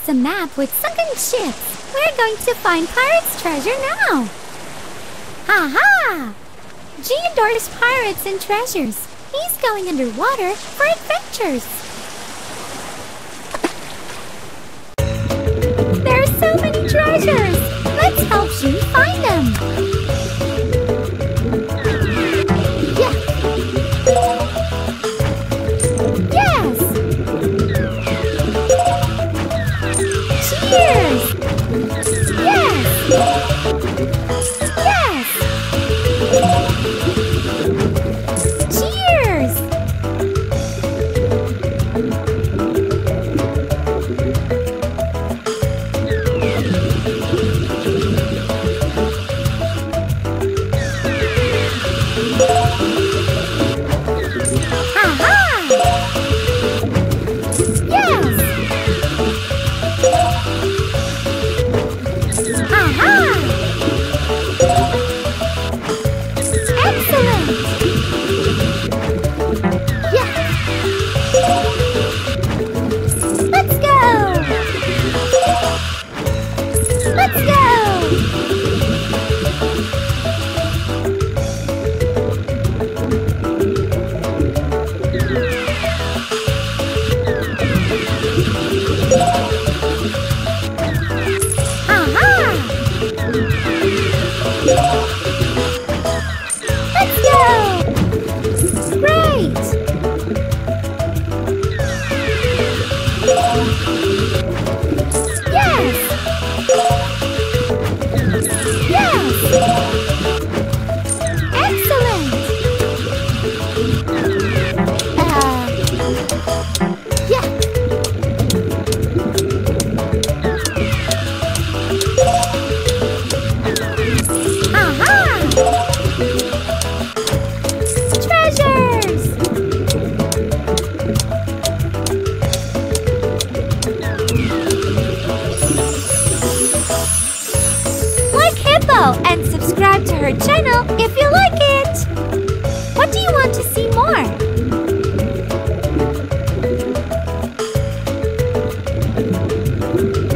a map with sunken ships. We're going to find pirates' treasure now. Ha-ha! G adores pirates and treasures. He's going underwater for adventures. There are so many treasures. Let's help G find them. Yeah. Yes. Cheers. Yes. Yes. Cheers. And subscribe to her channel if you like it! What do you want to see more?